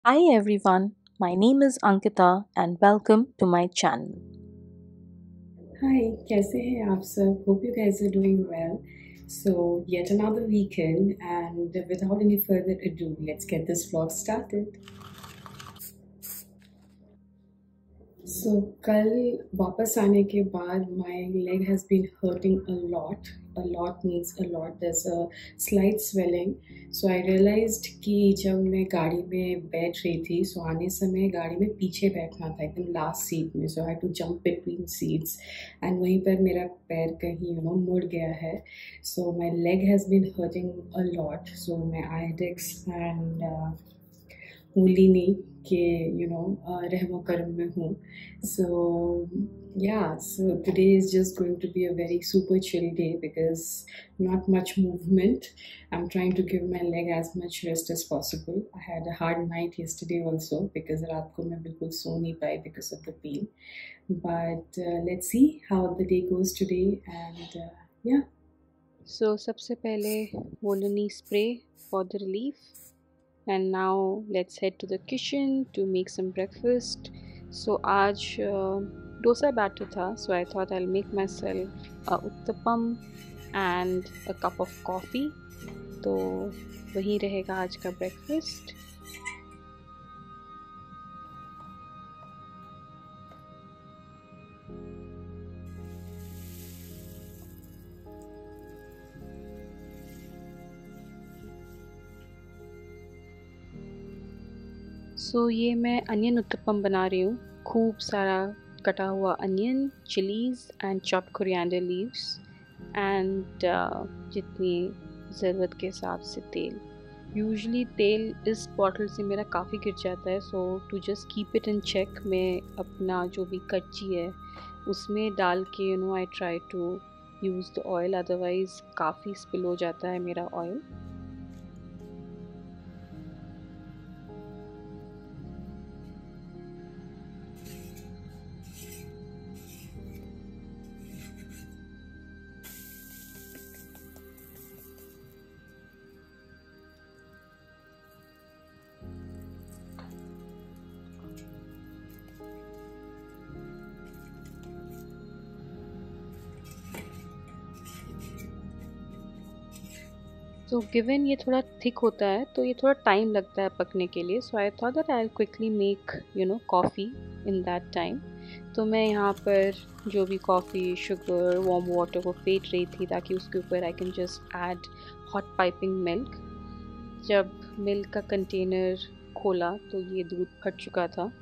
Hi everyone, my name is Ankita and welcome to my channel. Hi, कैसे हैं आप सब? Hope you guys are doing well. So, yet another weekend, and without any further ado, let's get this vlog started. So, कल वापस आने के बाद my leg has been hurting a lot. A lot means a lot. There's a slight swelling. So I realized कि जब मैं गाड़ी में बैठ रही थी, so आने समय गाड़ी में पीछे बैठना था एकदम लास्ट सीट में. So I had to jump between seats. And वहीं पर मेरा पैर कहीं मुड़ गया है. So my leg has been hurting a lot. So मैं आयोडेक्स and Houdini के रहमो करम में हूँ. So yeah, so today is just going to be a very super chill day because not much movement. I'm trying to give my leg as much rest as possible. I had a hard night yesterday also because रात को मैं बिल्कुल सो नहीं पाई because of the pain. But let's see how the day goes today and yeah. So सबसे पहले Volini spray for the relief. And now let's head to the kitchen to make some breakfast. So आज dosa batter था, so I thought I'll make myself a uttapam and a cup of coffee. तो वही रहेगा आज का breakfast. सो ये मैं onion uttapam बना रही हूँ. खूब सारा कटा हुआ onion, chillies and chopped coriander leaves and जितनी ज़रूरत के हिसाब से तेल. यूजुअली तेल इस बॉटल से मेरा काफ़ी गिर जाता है, so to just keep it in check मैं अपना जो भी कच्ची है उसमें डाल के I try to use the oil, otherwise काफ़ी स्पिल हो जाता है मेरा ऑयल. तो गिवन ये थोड़ा थिक होता है तो ये थोड़ा टाइम लगता है पकने के लिए. So I thought that I quickly make coffee in that time. तो मैं यहाँ पर जो भी कॉफ़ी, शुगर, वार्म वाटर को फेंट रही थी ताकि उसके ऊपर I can just add hot piping milk. जब मिल्क का कंटेनर खोला तो ये दूध फट चुका था.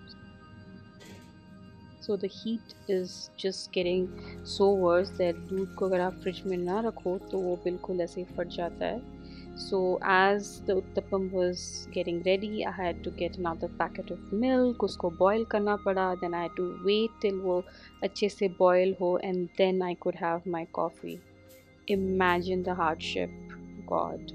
So the heat is just getting so worse that दूध को अगर आप फ्रिज में ना रखो तो वो बिल्कुल ऐसे ही फट जाता है. So as the uttapam was getting ready, I had to get another packet of milk. उसको boil करना पड़ा. Then I had to wait till वो अच्छे से boil हो and then I could have my coffee. Imagine the hardship. God.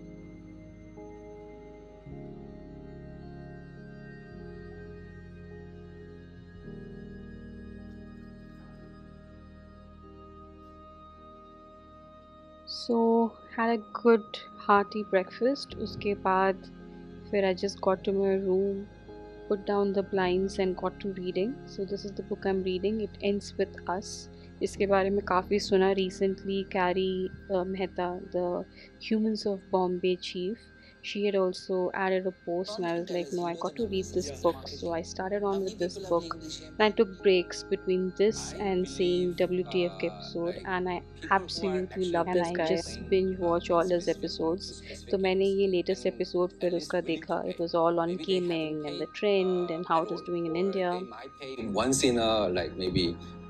So had a good hearty breakfast. उसके बाद फिर I just got to my room, put down the blinds and got to reading. So this is the book I'm reading. It ends with us. इसके बारे में काफ़ी सुना recently. Carrie Mehta, the Humans of Bombay chief, she had also added a post and I was like, no, I got to read this book. So I started on with this book and I took breaks between this and seeing WTF episode and I absolutely love this guy. I just binge watch all his episodes. तो मैंने ये latest episode फिर उसका देखा. It was all on gaming and the trend and how it is doing in India. Once in a like maybe.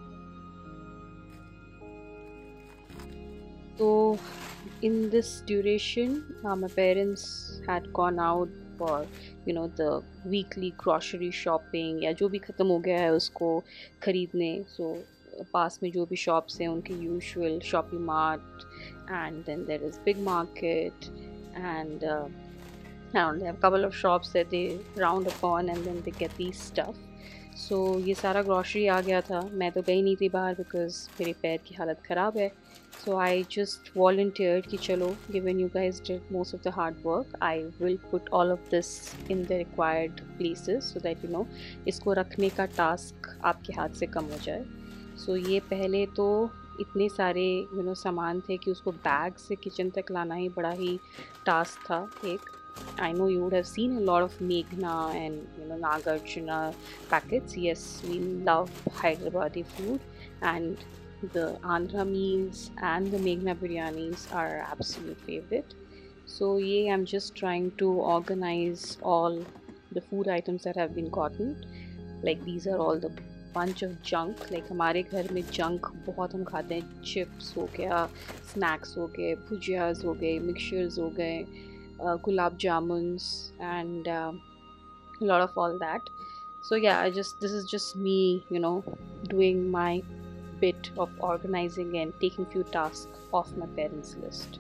So in this duration, my parents had gone out for the weekly grocery shopping या जो भी ख़त्म हो गया है उसको ख़रीदने. So पास में जो भी shops हैं उनके usual shopping mart and then there is big market and I don't know, they have a couple of shops that they round upon and then they get these stuff. सो ये सारा grocery आ गया था. मैं तो गई नहीं थी बाहर बिकॉज़ मेरे पैर की हालत ख़राब है. सो आई जस्ट वॉलंटियर्ड कि चलो, given you guys did most of the hard work, I will put all of this in the required places so that इसको रखने का टास्क आपके हाथ से कम हो जाए. सो ये पहले तो इतने सारे सामान थे कि उसको बैग से किचन तक लाना ही बड़ा ही टास्क था एक. I know you would have seen a lot of Meghna and Nagarjuna packets. Yes, we love Hyderabadi food, and the Andhra meals and the Meghna biryanis are our absolute favorite. So yeah, I'm just trying to organize all the food items that have been gotten. Like these are all the bunch of junk. Like हमारे घर में junk बहुत हम खाते हैं. Chips हो गया, snacks हो गए, भुजियाज हो गए, मिक्सचर्स हो गए, gulab jamuns, and a lot of all that. So yeah, this is just me, doing my bit of organizing and taking few tasks off my parents' list.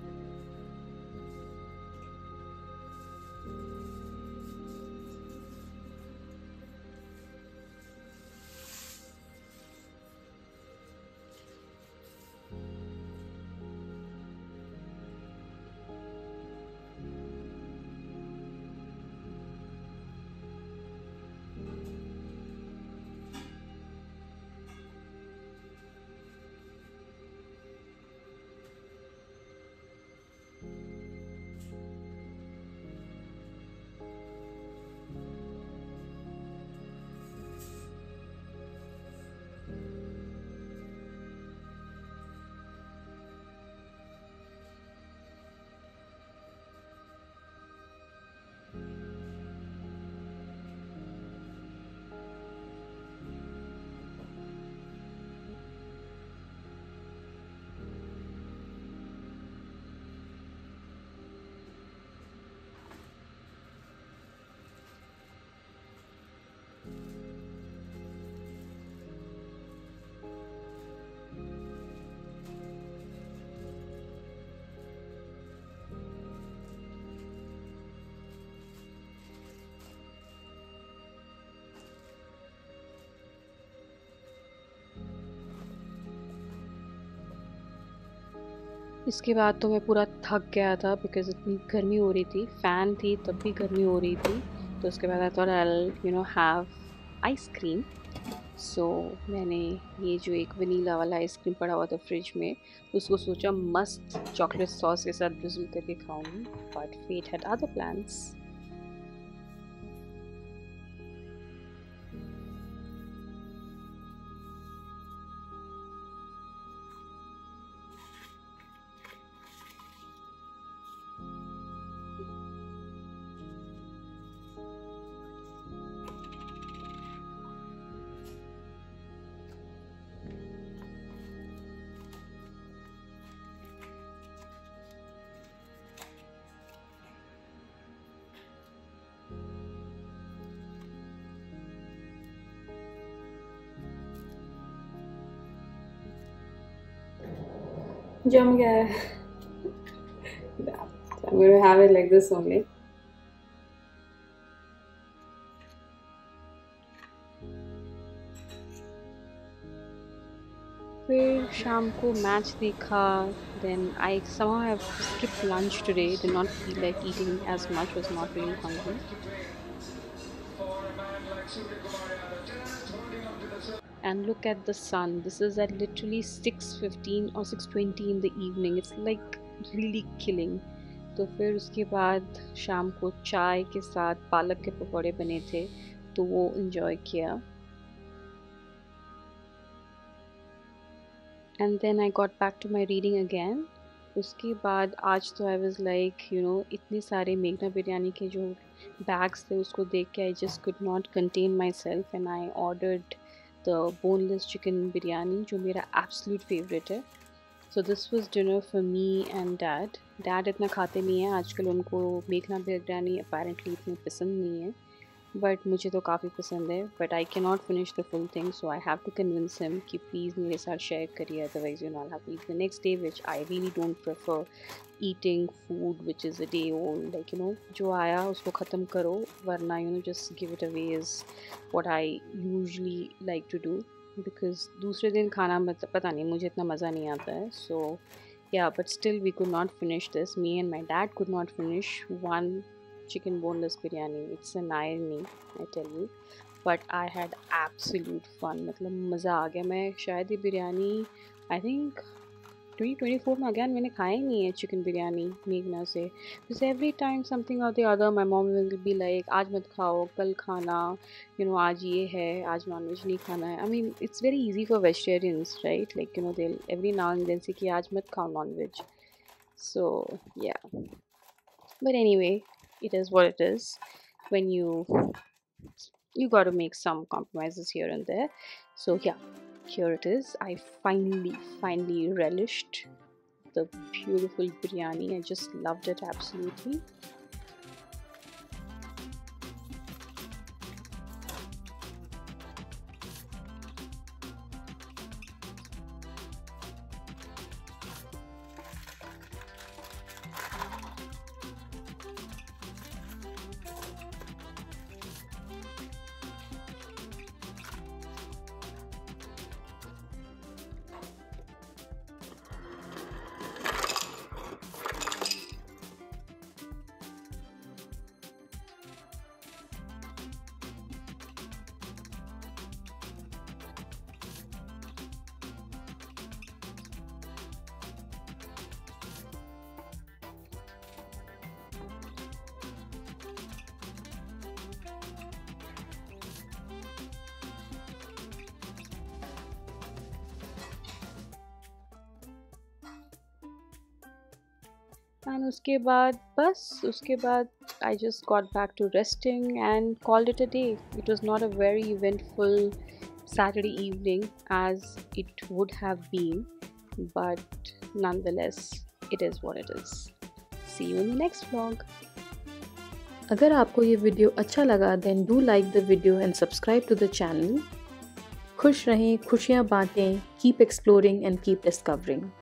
इसके बाद तो मैं पूरा थक गया था बिकॉज़ इतनी गर्मी हो रही थी. फ़ैन थी तब भी गर्मी हो रही थी. तो उसके बाद I thought I will have ice cream. So मैंने ये जो एक वनीला वाला आइसक्रीम पड़ा हुआ था फ्रिज में, उसको सोचा मस्त चॉकलेट सॉस के साथ drizzle करके खाऊंगी. But fate had other plans. जम गया है. I'm going to have it like this only. फिर शाम को मैच देखा. Then I somehow have skipped lunch today. Did not feel like eating as much. Was not really hungry. And look at the sun. This is at literally 6:15 or 6:20 in the evening. It's like really killing. तो फिर उसके बाद शाम को चाय के साथ पालक के पकौड़े बने थे तो वो enjoy किया. And then I got back to my reading again. उसके बाद आज तो I was like इतने सारे मेघना बिरयानी के जो बैग्स थे उसको देख के I just could not contain myself and I ordered the boneless chicken biryani जो मेरा absolute favorite है. So this was dinner for me and dad. Dad इतना खाते नहीं है आजकल. उनको मेघना बिरयानी apparently इतनी पसंद नहीं है. बट मुझे तो काफ़ी पसंद है, but I can not finish the full thing, so I have to convince him कि प्लीज़ मेरे साथ शेयर करिए, otherwise you know I have to eat the next day, which I really don't prefer eating food which is a day old, like you know जो आया उसको ख़त्म करो, वरना you know just give it away is what I usually like to do, because दूसरे दिन खाना मतलब पता नहीं मुझे इतना मज़ा नहीं आता है. सो yeah, but still we could not finish this. Me and my dad could not finish one chicken boneless biryani. It's an irony, I tell you, but I had absolute fun. मतलब मज़ा आ गया. मैं शायद ये बिरयानी I think 2024 में again मैंने खाया ही नहीं है चिकन बिरयानी मेघना से, बिकॉज एवरी टाइम समथिंग और the other my mom will be like आज मत खाओ, कल खाना, यू नो आज ये है, आज नॉनवेज नहीं खाना है. I mean it's very easy for vegetarians right, like you know they every now and then say कि आज मत खाओ non-veg. So yeah, but anyway it is what it is when you got to make some compromises here and there. So yeah, here it is. I finally relished the beautiful biryani. I just loved it absolutely. And उसके बाद I just got back to resting and called it a day. It was not a very eventful Saturday evening as it would have been, but nonetheless, it is what it is. See you in the next vlog. अगर आपको ये video अच्छा लगा then do like the video and subscribe to the channel. खुश रहें, खुशियाँ बांटें, keep exploring and keep discovering.